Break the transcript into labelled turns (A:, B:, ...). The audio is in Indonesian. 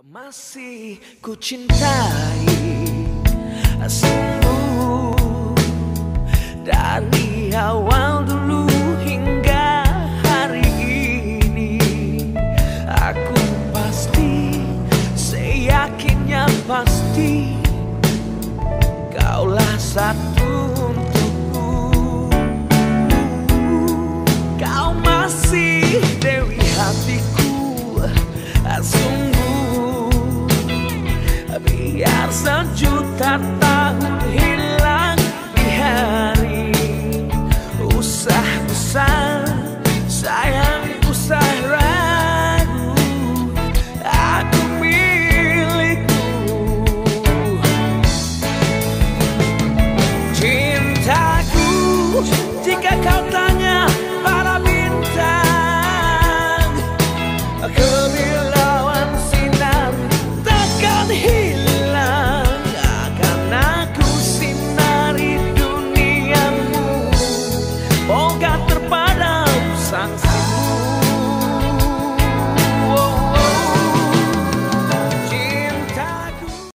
A: Masih ku cintai sungguh dari awal dulu hingga hari ini. Aku pasti, seyakinnya pasti kaulah satu untukku. Kau masih dewi hatiku, sungguh biar sejuta tahun